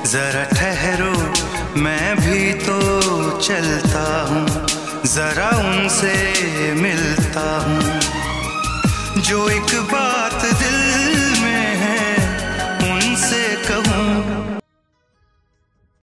जरा ठहरो मैं भी तो चलता हूँ, जरा उनसे मिलता हूँ जो एक बार